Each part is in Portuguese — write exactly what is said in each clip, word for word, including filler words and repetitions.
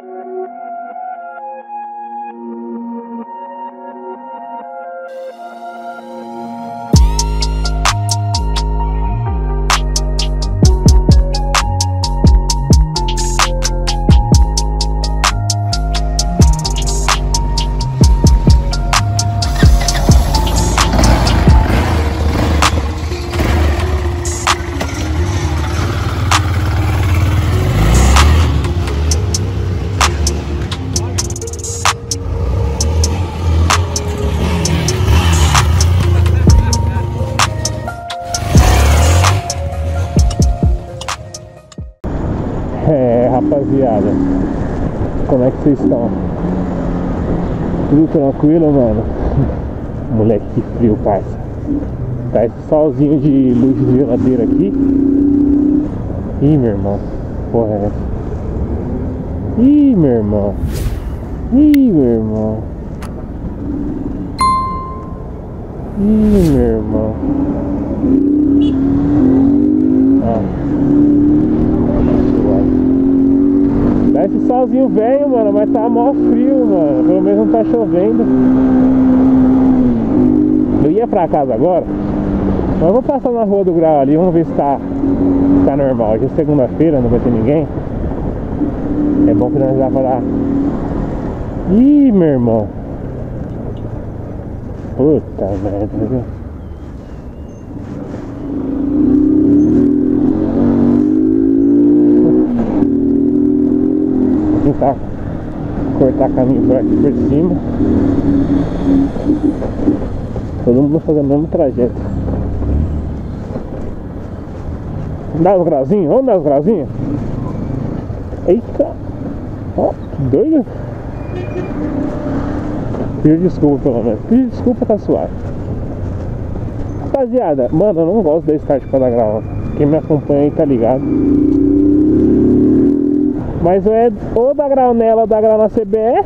É, rapaziada, como é que vocês estão? Tudo tranquilo, mano? Moleque, que frio, parça. Tá esse solzinho de luz de geladeira aqui. Ih, meu irmão, porra é essa? Ih, meu irmão. Ih, meu irmão. Ih, meu irmão. Ah. Dá esse solzinho velho, mano, mas tá mó frio, mano. Pelo menos não tá chovendo. Eu ia pra casa agora, mas eu vou passar na Rua do Grau ali, vamos ver se tá, tá normal. Hoje é segunda-feira, não vai ter ninguém. É bom que nós já vamos lá. Ih, meu irmão. Puta merda, viu? Vou tentar cortar caminho por aqui por cima. Todo mundo fazendo o mesmo trajeto. Dá os grauzinhos? Vamos dar os grauzinhos? Eita! Ó, que doido! Pedi desculpa pelo menos. Pedi desculpa, tá suave. Rapaziada, mano, eu não gosto da start pra dar grau. Quem me acompanha aí tá ligado. Mas é ou dar grau nela ou dar grau na C B R.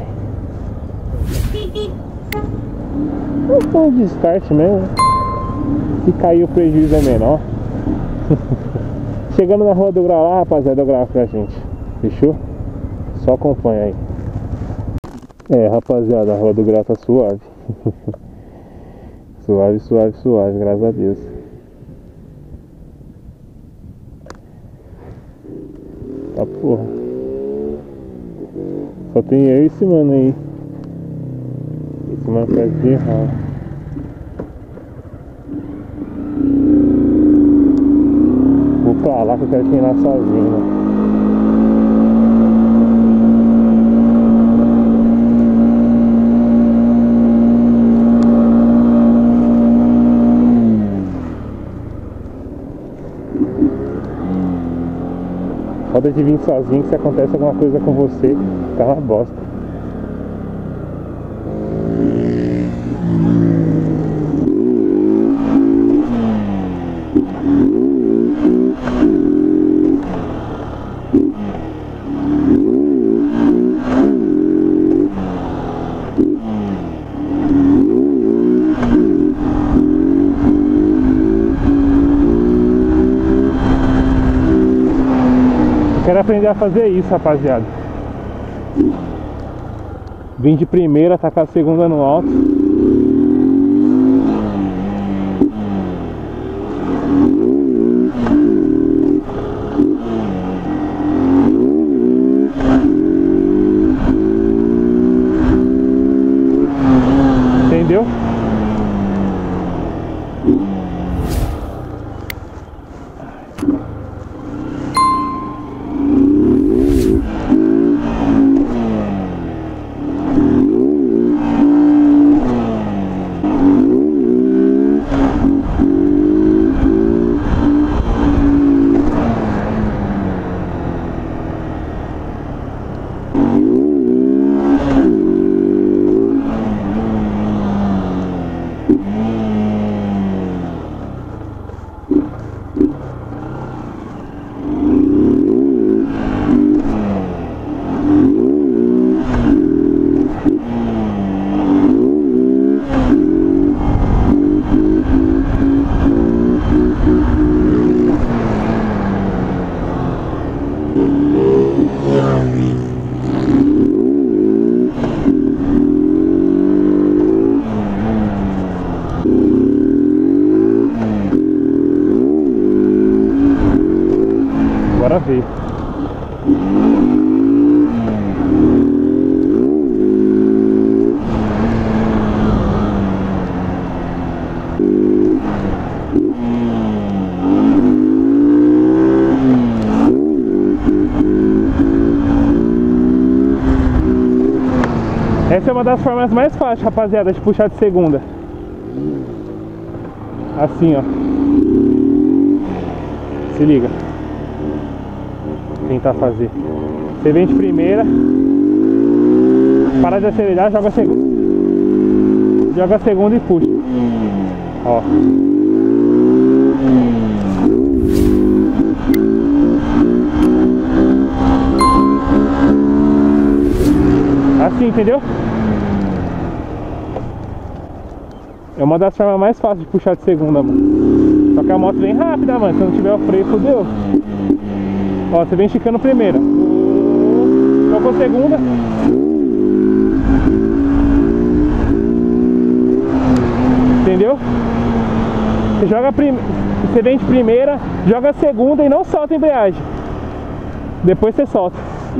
Não foi de start mesmo. Se cair o prejuízo é menor. Chegando na Rua do Grau lá, rapaziada, eu gravo pra gente. Fechou? Só acompanha aí. É, rapaziada, a Rua do Grau tá suave. Suave, suave, suave, graças a Deus. Tá porra. Só tem eu e esse mano aí. Esse mano faz de errado. Vou pra lá que eu quero treinar sozinho, né? Foda de vir sozinho, que se acontece alguma coisa com você, tá uma bosta. Quero aprender a fazer isso, rapaziada. Vim de primeira, tacar a segunda no alto. Entendeu? Essa é uma das formas mais fáceis, rapaziada, de puxar de segunda. Assim, ó. Se liga. Vou tentar fazer. Você vem de primeira, para de acelerar, joga a segunda. Joga a segunda e puxa. Ó. Assim, entendeu? É uma das formas mais fáceis de puxar de segunda, mano. Só que a moto vem rápida, mano. Se não tiver o freio, fodeu. Ó, você vem esticando primeira. Tocou segunda. Entendeu? Você joga prim... Você vem de primeira, joga a segunda e não solta a embreagem. Depois você solta.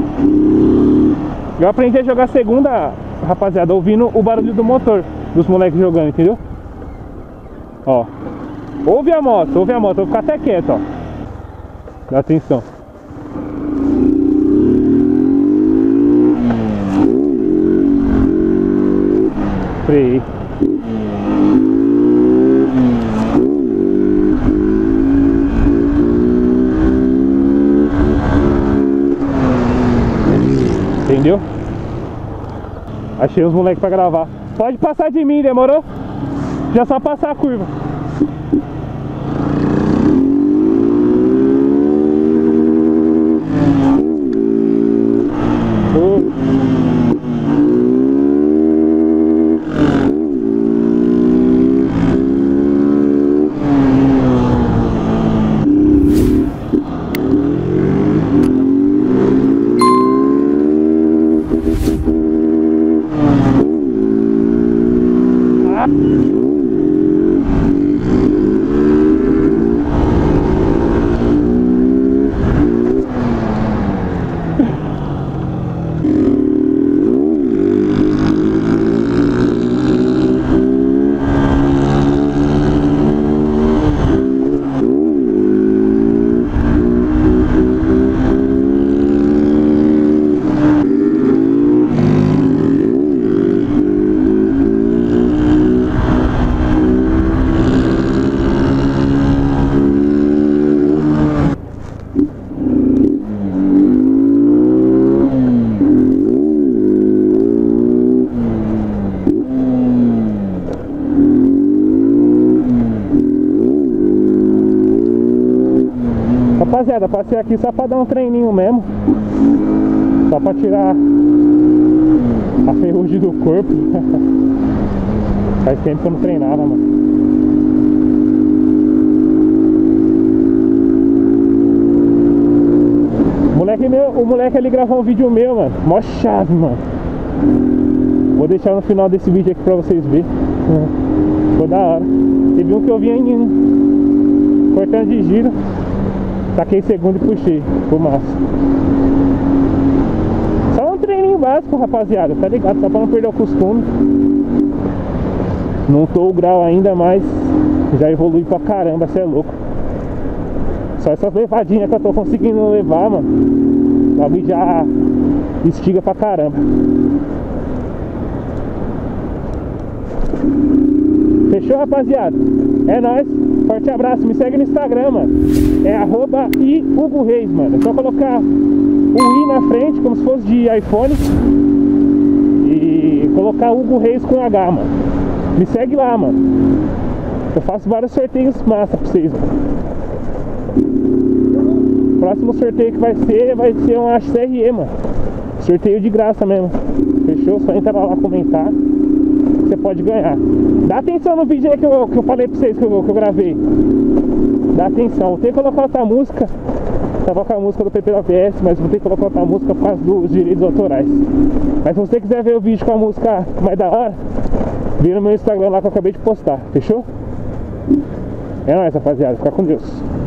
Eu aprendi a jogar a segunda, rapaziada, ouvindo o barulho do motor dos moleques jogando, entendeu? Ó. Ouve a moto, ouve a moto, eu vou ficar até quieto, ó. Dá atenção. Freio. Entendeu? Achei os moleques pra gravar. Pode passar de mim, demorou? Já só passar a curva. Oh. Rapaziada, passei aqui só pra dar um treininho mesmo. Só pra tirar a ferrugem do corpo. Faz tempo que eu não treinava, mano. O moleque, meu, o moleque ali gravou um vídeo meu, mano. Mó chave, mano. Vou deixar no final desse vídeo aqui pra vocês verem. Ficou da hora. Teve um que eu vi em cortando de giro. Taquei segundo e puxei, ficou massa. Só um treininho básico, rapaziada, tá ligado? Só pra não perder o costume. Não tô o grau ainda, mas já evolui pra caramba, cê é louco. Só essas levadinhas que eu tô conseguindo levar, mano. O bagulho já estiga pra caramba. Fechou, rapaziada? É nóis. Forte abraço. Me segue no Instagram, mano. É arroba i Hugo Reis, mano. É só colocar o i na frente, como se fosse de iPhone. E colocar Hugo Reis com H, mano. Me segue lá, mano. Eu faço vários sorteios massa pra vocês, mano. O próximo sorteio que vai ser, vai ser um H C R E, mano. Sorteio de graça mesmo. Fechou? Só entra lá comentar. Você pode ganhar. Dá atenção no vídeo aí que eu, que eu falei pra vocês que eu, que eu gravei. Dá atenção. Vou ter que colocar outra música. Tava com a música do P P da P S, mas vou ter que colocar outra música por causa dos direitos autorais. Mas se você quiser ver o vídeo com a música mais da hora, vem no meu Instagram lá que eu acabei de postar. Fechou? É nóis, rapaziada. Fica com Deus.